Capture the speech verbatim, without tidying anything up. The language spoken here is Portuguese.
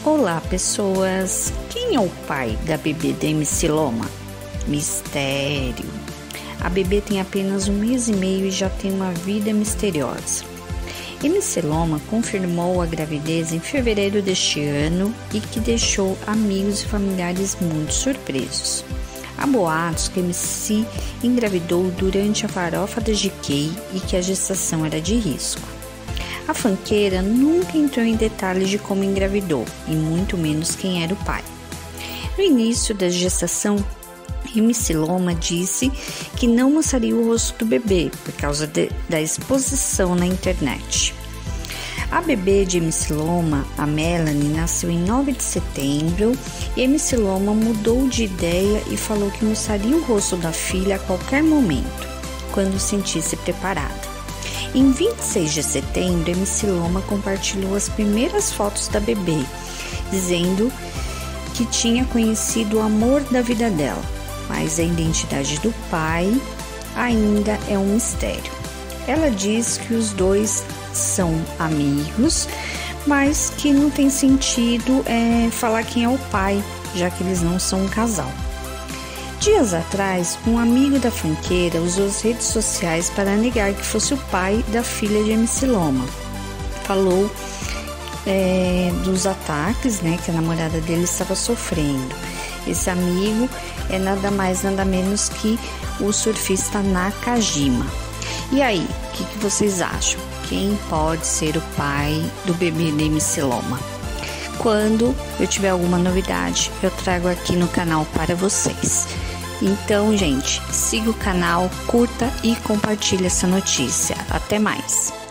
Olá, pessoas! Quem é o pai da bebê da M C Loma? Mistério! A bebê tem apenas um mês e meio e já tem uma vida misteriosa. M C Loma confirmou a gravidez em fevereiro deste ano e que deixou amigos e familiares muito surpresos. Há boatos que M C engravidou durante a farofa da G K e que a gestação era de risco. A funkeira nunca entrou em detalhes de como engravidou e muito menos quem era o pai. No início da gestação, M C Loma disse que não mostraria o rosto do bebê por causa de, da exposição na internet. A bebê de M C Loma, a Melanie, nasceu em nove de setembro e M C Loma mudou de ideia e falou que mostraria o rosto da filha a qualquer momento, quando sentisse preparada. Em vinte e seis de setembro, M C Loma compartilhou as primeiras fotos da bebê, dizendo que tinha conhecido o amor da vida dela, mas a identidade do pai ainda é um mistério. Ela diz que os dois são amigos, mas que não tem sentido é, falar quem é o pai, já que eles não são um casal. Dias atrás, um amigo da funkeira usou as redes sociais para negar que fosse o pai da filha de M C Loma. Falou é, dos ataques, né, que a namorada dele estava sofrendo. Esse amigo é nada mais, nada menos que o surfista Nakajima. E aí, o que, que vocês acham? Quem pode ser o pai do bebê de M C Loma? Quando eu tiver alguma novidade, eu trago aqui no canal para vocês. Então, gente, siga o canal, curta e compartilhe essa notícia. Até mais!